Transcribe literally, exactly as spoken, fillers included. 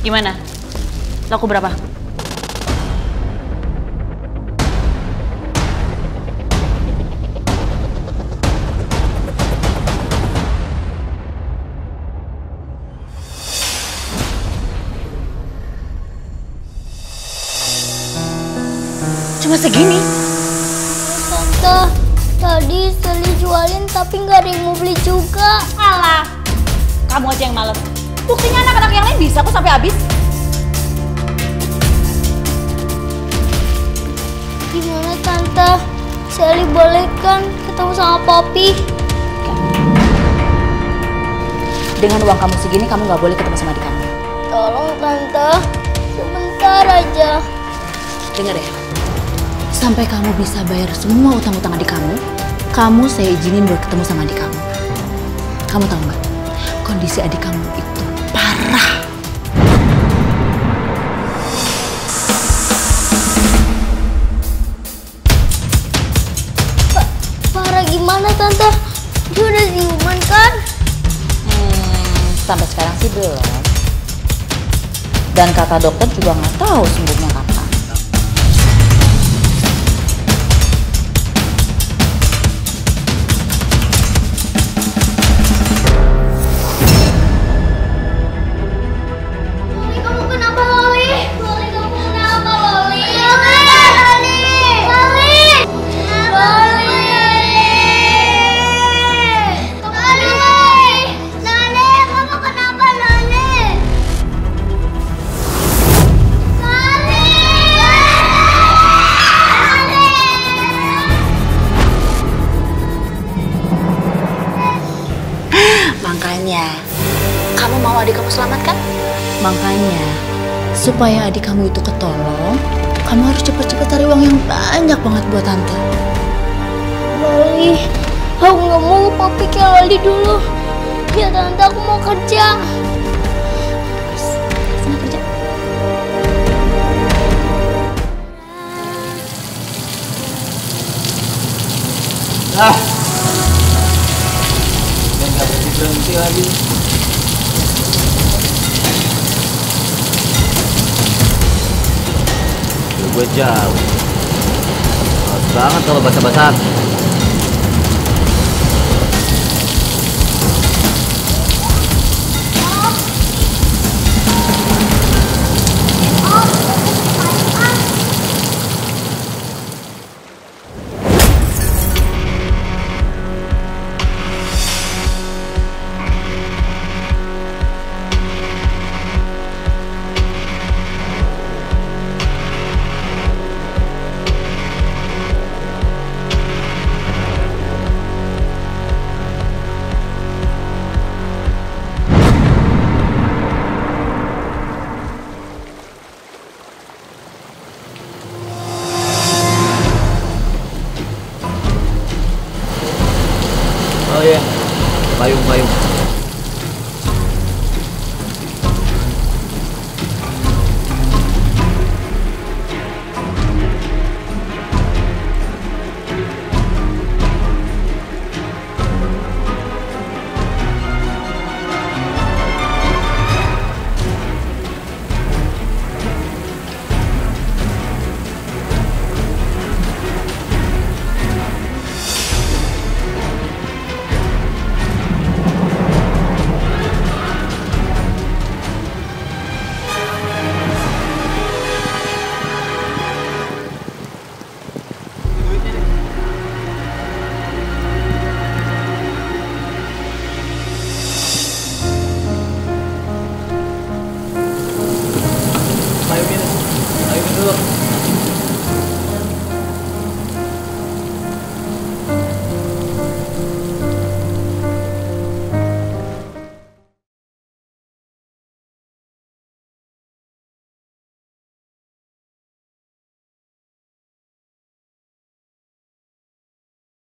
Gimana? Laku berapa? Cuma segini? Tante, tadi Sally jualin tapi nggak ada yang mau beli juga. Alah, kamu aja yang males. Buktinya anak-anak yang lain bisa kok sampai habis. Gimana Tante? Sally boleh kan ketemu sama Poppy? Dengan uang kamu segini, kamu nggak boleh ketemu sama adik kamu. Tolong Tante, sebentar aja. Dengar ya, sampai kamu bisa bayar semua utang-utang adik kamu, kamu saya izinin buat ketemu sama adik kamu. Kamu tahu nggak? Kondisi adik kamu itu parah. Pa parah gimana Tante? Dia udah siuman kan? Hmm, sampai sekarang sih belum. Dan kata dokter juga nggak tahu sembuhnya kapan. Makanya, kamu mau adik kamu selamat kan? Makanya, supaya adik kamu itu ketolong, kamu harus cepat-cepat cari uang yang banyak banget buat tante. Loli, aku nggak mau Poppy kayak Loli dulu. Ya Tante, aku mau kerja. Sana kerja. Ah, dan nggak berhenti lagi. Gue jauh. Males banget kalau basah-basahan. Oh iya, payung-payung.